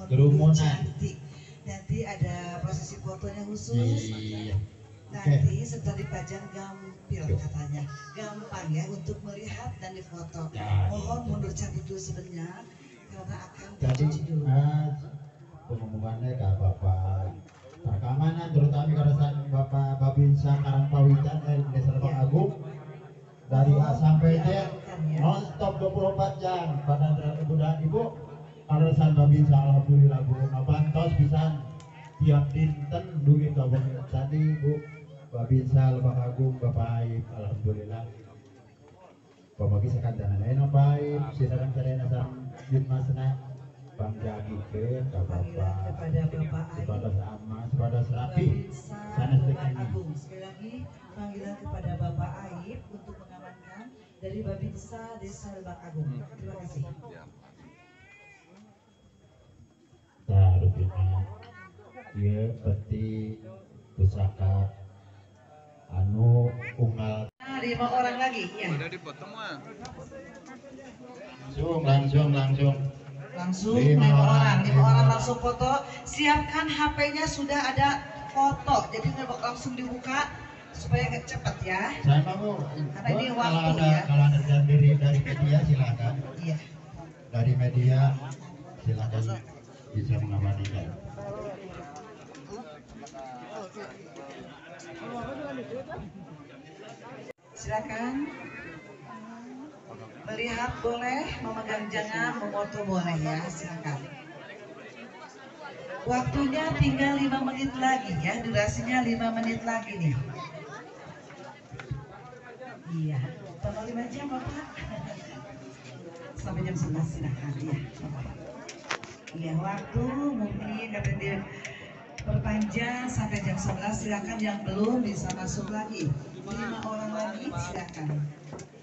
kerumunan. Cantik. Nanti ada prosesi fotonya khusus. Iya. Nanti setelah dipajang gampil katanya, gampang ya untuk melihat dan difoto. Ya, Mohon mundur cantik dulu sebentar karena akan jadi dicuci dulu. pengumumannya ke Bapak keamanan terutama karasan Bapak Babinsa Karangpawitan Desa Lebak Agung dari A sampai Z non-stop 24 jam pada mudah Ibu karasan Babinsa alhamdulillah Bu ngabantos pisan tiap dinten dugi kabung tadi Bu Babinsa Lebak Agung Bapak Aib alhamdulillah Bapak bisa kandana lain baik sisaran sarena sareng Yudmasna Bang Jagi ke Bapak Kepada Bapak Aib, kepada sama kepada serapi sana Agung. Sekali lagi panggilan kepada Bapak Aib untuk mengamankan dari Babinsa Desa Lebak Agung. Terima kasih. Nah, rupanya dia peti pusaka anu unggal. Nah, 5 orang lagi ya. Udah dipotong mah. Langsung 5 orang langsung foto. Siapkan HP-nya sudah ada foto. Jadi langsung dibuka supaya cepat ya. saya mau Karena ini kalau waktu ada ya. kalau ada dari media silakan Iya. dari media silakan bisa mengamatikan. Silakan. Melihat boleh, memegang jangan, memoto boleh ya, silakan. Waktunya tinggal 5 menit lagi ya, durasinya 5 menit lagi nih. Iya, tanggal 5 jam Bapak. Sampai jam 11 silakan ya. Iya, waktu mungkin katanya dia perpanjang sampai jam 11 silakan, yang belum bisa masuk lagi. 5 orang lagi silakan.